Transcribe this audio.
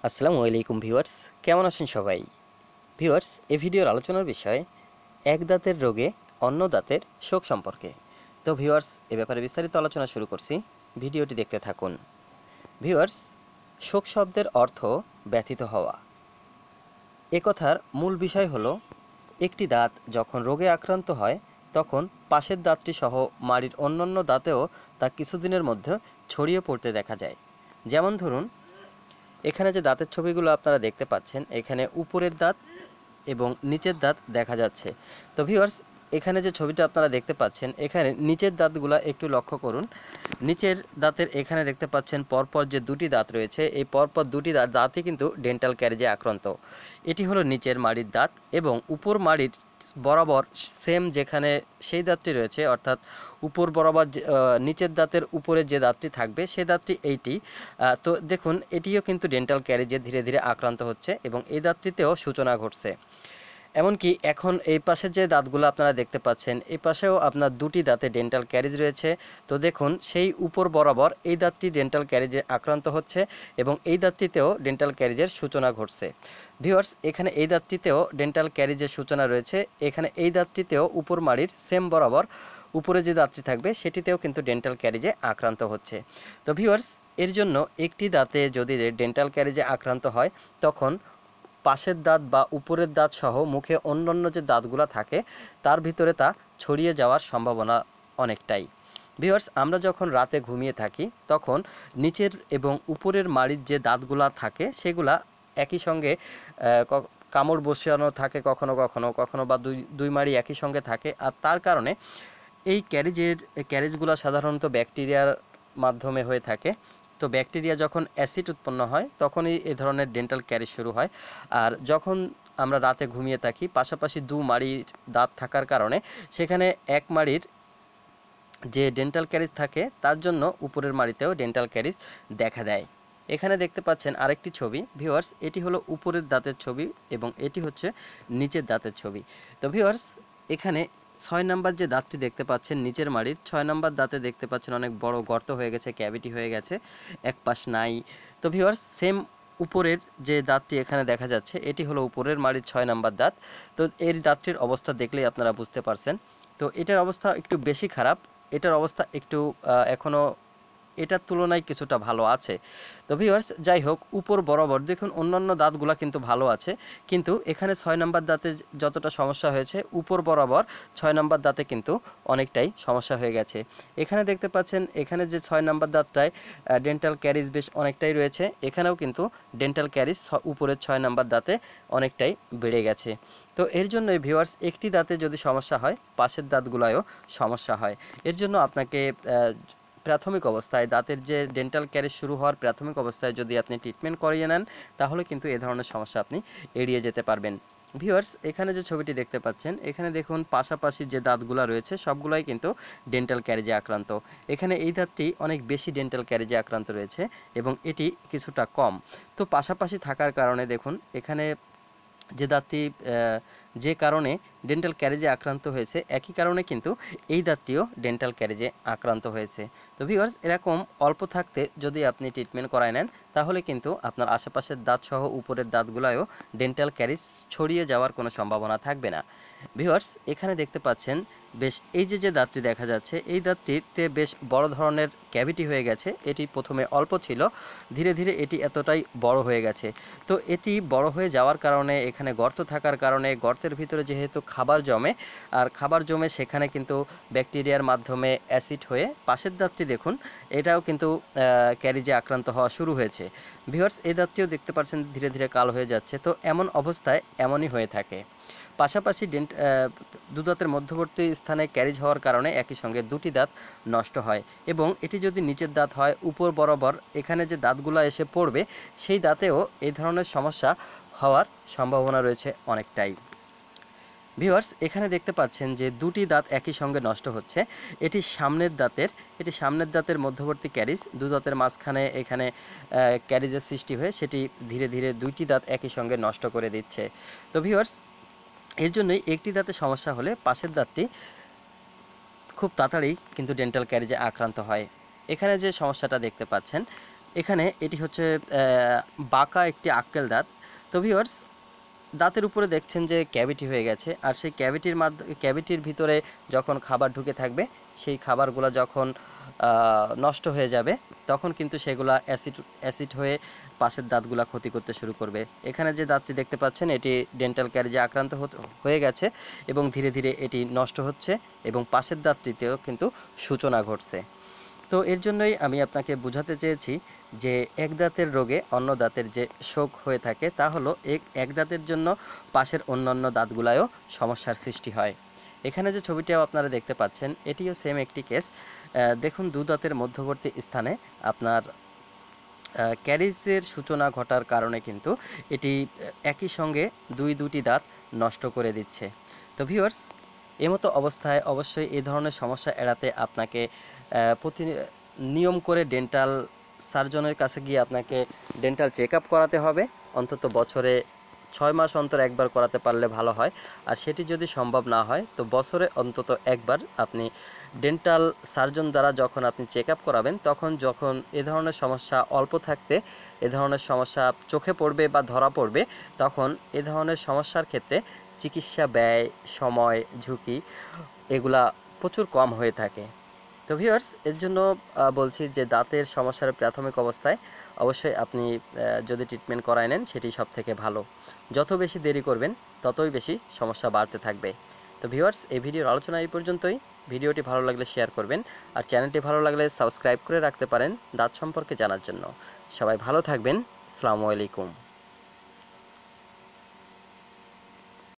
আসসালামু আলাইকুম ভিউয়ার্স, কেমন আছেন সবাই? ভিউয়ার্স, এই ভিডিওর আলোচনার বিষয় এক দাঁতের রোগে অন্য দাঁতের শোক সম্পর্কে। তো ভিউয়ার্স, এ ব্যাপারে বিস্তারিত আলোচনা শুরু করছি, ভিডিওটি দেখতে থাকুন। ভিউয়ার্স, শোক শব্দের অর্থ ব্যথিত হওয়া। এ কথার মূল বিষয় হলো একটি দাঁত যখন রোগে আক্রান্ত হয় তখন পাশের দাঁতটি সহ মাড়ির অন্যান্য দাঁতেও তা কিছুদিনের মধ্যে ছড়িয়ে পড়তে দেখা যায়। যেমন ধরুন, এখানে যে দাঁতের ছবিগুলো আপনারা দেখতে পাচ্ছেন, এখানে উপরের দাঁত এবং নিচের দাঁত দেখা যাচ্ছে। তো ভিউয়ার্স, এখানে যে ছবিটা আপনারা দেখতে পাচ্ছেন, এখানে নিচের দাঁতগুলা একটু লক্ষ্য করুন। নিচের দাঁতের এখানে দেখতে পাচ্ছেন পরপর যে দুটি দাঁত রয়েছে, এই পরপর দুটি দাঁতই কিন্তু ডেন্টাল ক্যারিজে আক্রান্ত। এটি হলো নিচের মাড়ির দাঁত এবং উপর মাড়ির বরাবর সেম যেখানে সেই দাঁতটি রয়েছে, অর্থাৎ উপর বরাবর নিচের দাঁতের উপরে যে দাঁতটি থাকবে সেই দাঁতটি এইটি। তো দেখুন, এটিও কিন্তু ডেন্টাল ক্যারিজে ধীরে ধীরে আক্রান্ত হচ্ছে এবং এই দাঁতটিতেও সূচনা ঘটছে। এমনকি এখন এই পাশে যে দাঁতগুলো আপনারা দেখতে পাচ্ছেন, এই পাশেও আপনার দুটি দাঁতে ডেন্টাল ক্যারিজ রয়েছে। তো দেখুন, সেই উপর বরাবর এই দাঁতটি ডেন্টাল ক্যারিজে আক্রান্ত হচ্ছে এবং এই দাঁতটিতেও ডেন্টাল ক্যারিজের সূচনা ঘটছে। ভিউয়ার্স, এখানে এই দাঁতটিতেও ডেন্টাল ক্যারিজের সূচনা রয়েছে। এখানে এই দাঁতটিতেও উপর মাড়ির সেম বরাবর উপরে যে দাঁতটি থাকবে সেটিতেও কিন্তু ডেন্টাল ক্যারিজে আক্রান্ত হচ্ছে। তো ভিউয়ার্স, এর জন্য একটি দাঁতে যদি ডেন্টাল ক্যারিজে আক্রান্ত হয় তখন পাশের দাঁত বা উপরের দাঁত সহ মুখে অন্যান্য যে দাঁতগুলো থাকে তার ভিতরে তা ছড়িয়ে যাওয়ার সম্ভাবনা অনেকটাই। ভিউয়ার্স, আমরা যখন রাতে ঘুমিয়ে থাকি তখন নিচের এবং উপরের মাড়ির যে দাঁতগুলা থাকে সেগুলা একই সঙ্গে কামড় বসানো থাকে, কখনো কখনো কখনো বা দুই দুই মাড়ি একই সঙ্গে থাকে। আর তার কারণে এই ক্যারেজগুলো সাধারণত ব্যাকটেরিয়ার মাধ্যমে হয়ে থাকে। তো ব্যাকটেরিয়া যখন অ্যাসিড উৎপন্ন হয় তখনই এ ধরনের ডেন্টাল ক্যারিজ শুরু হয়। আর যখন আমরা রাতে ঘুমিয়ে থাকি, পাশাপাশি দু মাড়ির দাঁত থাকার কারণে সেখানে এক মাড়ির যে ডেন্টাল ক্যারিজ থাকে তার জন্য উপরের মাড়িতেও ডেন্টাল ক্যারিজ দেখা দেয়। এখানে দেখতে পাচ্ছেন আরেকটি ছবি। ভিউয়ার্স, এটি হলো উপরের দাঁতের ছবি এবং এটি হচ্ছে নিচের দাঁতের ছবি। তো ভিউয়ার্স, এখানে ৬ নাম্বার যে দাঁতটি দেখতে পাচ্ছেন নিচের মাড়ির ৬ নাম্বার দাঁতে দেখতে পাচ্ছেন অনেক বড় গর্ত হয়ে গেছে, ক্যাভিটি হয়ে গেছে, এক পাশ নাই। তো ভিউয়ার্স, সেম উপরের যে দাঁতটি এখানে দেখা যাচ্ছে এটি হলো উপরের মাড়ির ৬ নাম্বার দাঁত। তো এর দাঁতটির অবস্থা দেখলেই আপনারা বুঝতে পারছেন। তো এটার অবস্থা একটু বেশি খারাপ, এটার অবস্থা একটু এখনও এটার তুলনায় কিছুটা ভালো আছে। তো ভিউয়ার্স, যাই হোক, উপর বরাবর দেখুন অন্যান্য দাঁতগুলা কিন্তু ভালো আছে, কিন্তু এখানে ৬ নাম্বার দাঁতে যতটা সমস্যা হয়েছে উপর বরাবর ৬ নাম্বার দাঁতে কিন্তু অনেকটাই সমস্যা হয়ে গেছে। এখানে দেখতে পাচ্ছেন এখানে যে ৬ নাম্বার দাঁতটায় ডেন্টাল ক্যারিজ বেশ অনেকটাই রয়েছে, এখানেও কিন্তু ডেন্টাল ক্যারিজ উপরের ৬ নাম্বার দাঁতে অনেকটাই বেড়ে গেছে। তো এর জন্যই ভিউয়ার্স, একটি দাঁতে যদি সমস্যা হয় পাশের দাঁতগুলোয়ও সমস্যা হয়। এর জন্য আপনাকে প্রাথমিক অবস্থায় দাঁতের যে ডেন্টাল ক্যারিজ শুরু হওয়ার প্রাথমিক অবস্থায় যদি আপনি ট্রিটমেন্ট করিয়ে নেন তাহলে কিন্তু এ ধরনের সমস্যা আপনি এড়িয়ে যেতে পারবেন। ভিউয়ার্স, এখানে যে ছবিটি দেখতে পাচ্ছেন, এখানে দেখুন পাশাপাশি যে দাঁতগুলো রয়েছে সবগুলাই কিন্তু ডেন্টাল ক্যারিজে আক্রান্ত। এখানে এই দাঁতটি অনেক বেশি ডেন্টাল ক্যারিজে আক্রান্ত রয়েছে এবং এটি কিছুটা কম। তো পাশাপাশি থাকার কারণে দেখুন এখানে যে দাঁতটি যে কারণে ডেন্টাল ক্যারিজে আক্রান্ত হয়েছে একই কারণে কিন্তু এই দাঁতটিও ডেন্টাল ক্যারিজে আক্রান্ত হয়েছে। তো ভিউয়ার্স, এরকম অল্প থাকতে যদি আপনি ট্রিটমেন্ট করায় নেন তাহলে কিন্তু আপনার আশেপাশের দাঁত সহ উপরের দাঁতগুলোয়ও ডেন্টাল ক্যারিজ ছড়িয়ে যাওয়ার কোনো সম্ভাবনা থাকবে না। ভিউয়ার্স, এখানে দেখতে পাচ্ছেন বেশ এই যে দাঁতটি দেখা যাচ্ছে এই দাঁতটিতে বেশ বড় ধরনের ক্যাভিটি হয়ে গেছে। এটি প্রথমে অল্প ছিল, ধীরে ধীরে এটি এতটাই বড় হয়ে গেছে। তো এটি বড় হয়ে যাওয়ার কারণে এখানে গর্ত থাকার কারণে গর্তের ভিতরে যেহেতু খাবার জমে, আর খাবার জমে সেখানে কিন্তু ব্যাকটেরিয়ার মাধ্যমে অ্যাসিড হয়ে পাশের দাঁতটি দেখুন এটাও কিন্তু ক্যারিজে আক্রান্ত হওয়া শুরু হয়েছে। ভিউয়ার্স, এই দাঁতটিও দেখতে পাচ্ছেন ধীরে ধীরে কালো হয়ে যাচ্ছে। তো এমন অবস্থায় এমনই হয়ে থাকে। পাশাপাশি দু দাঁতের মধ্যবর্তী স্থানে ক্যারিজ হওয়ার কারণে একই সঙ্গে দুটি দাঁত নষ্ট হয় এবং এটি যদি নিচের দাঁত হয় উপর বরাবর এখানে যে দাঁতগুলো এসে পড়বে সেই দাঁতেও এই ধরনের সমস্যা হওয়ার সম্ভাবনা রয়েছে অনেকটাই। ভিউয়ার্স, এখানে দেখতে পাচ্ছেন যে দুটি দাঁত একই সঙ্গে নষ্ট হচ্ছে। এটি সামনের দাঁতের মধ্যবর্তী ক্যারিজ, দু দাঁতের মাঝখানে এখানে ক্যারিজের সৃষ্টি হয়ে সেটি ধীরে ধীরে দুইটি দাঁত একই সঙ্গে নষ্ট করে দিচ্ছে। তো ভিউয়ার্স, এর জন্যই একটি দাঁতে সমস্যা হলে পাশের দাঁতটি খুব তাড়াতাড়ি কিন্তু ডেন্টাল ক্যারিজে আক্রান্ত হয়। এখানে যে সমস্যাটা দেখতে পাচ্ছেন এখানে এটি হচ্ছে বাঁকা একটি আক্কেল দাঁত। তো ভিউয়ার্স, দাঁতের উপরে দেখছেন যে ক্যাভিটি হয়ে গেছে, আর সেই ক্যাভিটির ভিতরে যখন খাবার ঢুকে থাকবে, সেই খাবারগুলো যখন নষ্ট হয়ে যাবে, তখন কিন্তু সেগুলা অ্যাসিড হয়ে পাশের দাঁতগুলা ক্ষতি করতে শুরু করবে। এখানে যে দাঁতটি দেখতে পাচ্ছেন, এটি ডেন্টাল ক্যারিজে আক্রান্ত হয়ে গেছে এবং ধীরে ধীরে এটি নষ্ট হচ্ছে এবং পাশের দাঁতটিতেও কিন্তু সূচনা ঘটছে। তো এর জন্যই আমি আপনাকে বোঝাতে চেয়েছি যে এক দাঁতের রোগে অন্য দাঁতের যে শোক হয়ে থাকে, তা হলো এক দাঁতের জন্য পাশের অন্যান্য দাঁতগুলায়ও সমস্যার সৃষ্টি হয়। এখানে যে ছবিটাও আপনারা দেখতে পাচ্ছেন, এটিও সেম একটি কেস। দেখুন, দু দাঁতের মধ্যবর্তী স্থানে আপনার ক্যারিজের সূচনা ঘটার কারণে কিন্তু এটি একই সঙ্গে দুটি দাঁত নষ্ট করে দিচ্ছে। তো ভিউয়ার্স, এমতো অবস্থায় অবশ্যই এই ধরনের সমস্যা এড়াতে আপনাকে প্রতি নিয়ম করে ডেন্টাল সার্জনের কাছে গিয়ে আপনাকে ডেন্টাল চেক আপ করাতে হবে। অন্তত বছরে 6 মাস অন্তর একবার করাতে পারলে ভালো হয়। আর সেটি যদি সম্ভব না হয়, তো বছরে অন্তত একবার আপনি ডেন্টাল সার্জন দ্বারা যখন আপনি চেক আপ করাবেন, তখন যখন এ ধরনের সমস্যা অল্প থাকতে এ ধরনের সমস্যা চোখে পড়বে বা ধরা পড়বে, তখন এ ধরনের সমস্যার ক্ষেত্রে চিকিৎসা ব্যয়, সময়, ঝুঁকি এগুলা প্রচুর কম হয়ে থাকে। তো ভিউয়ার্স, এর জন্য বলছি যে দাঁতের সমস্যার প্রাথমিক অবস্থায় অবশ্যই আপনি যদি ট্রিটমেন্ট করায় নেন, সেটি সবথেকে ভালো। যত বেশি দেরি করবেন, ততই বেশি সমস্যা বাড়তে থাকবে। তো ভিউয়ার্স, এই ভিডিওর আলোচনা এই পর্যন্তই। ভিডিওটি ভালো লাগলে শেয়ার করবেন, আর চ্যানেলটি ভালো লাগলে সাবস্ক্রাইব করে রাখতে পারেন দাঁত সম্পর্কে জানার জন্য। সবাই ভালো থাকবেন। আসসালামু আলাইকুম।